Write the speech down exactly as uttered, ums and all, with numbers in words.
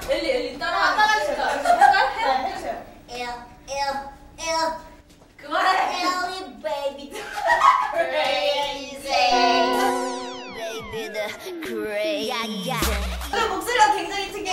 엘리 엘리 따라 따라해주세요. 해요. 해주세요. L L L 그만해. Ellie baby crazy baby the crazy. 목소리가 굉장히 특.